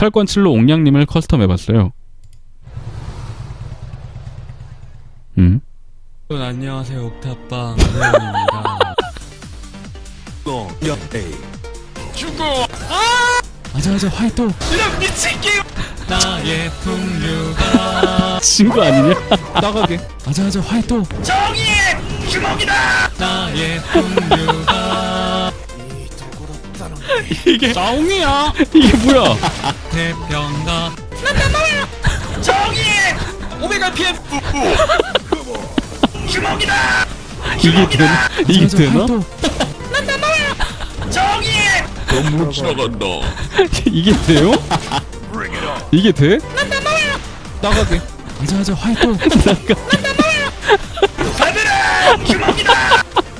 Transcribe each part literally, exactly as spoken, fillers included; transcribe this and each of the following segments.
찰권 칠로 옥냥님을 커스텀해봤어요. 음? 안녕하세요, 옥탑방 대현입니다. 죽어! 아자아자 활동! 이런 미친 게임! 나의 풍류가 친구 아니냐? 나가게. 아자아자 활동! 정의의 주먹이다! 나의 풍류가 이게 정이야! 이게 뭐야? 태평가 정의의 오메가 피엠 주먹이다! 이게 되나? 이게 아자아자 되나? 활동! 정의의 너무 지나간다. 이게 돼요? 이게 돼? 나가게. 아자아자 활동! 하늘의 주먹이다!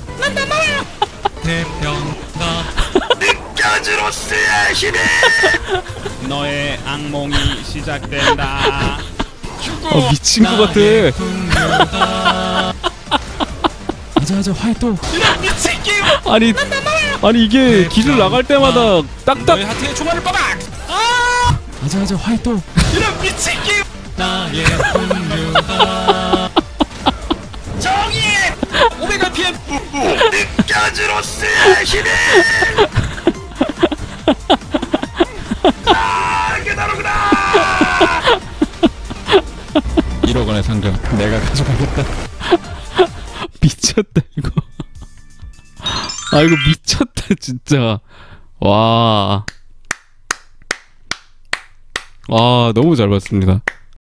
태평가 느껴지로스의 힘이! 너의 악몽이 시작된다. 어, 미친 것 같아. 나의 풍류가 아자아자 활동! 이런 미친 게임! 아니 아니 이게 기술 나갈 때마다 딱딱 너의 하트에 총알을 빠박! 아자아자 활동! 이런 미친 게임! 나의 풍류가 정의의 오메가 피엠 느껴지로스의 힘이! 아, 깨달으구나! 일억 원의 상금 내가 가져가겠다. 미쳤다 이거. 아 이거 미쳤다 진짜. 와. 와 너무 잘 봤습니다.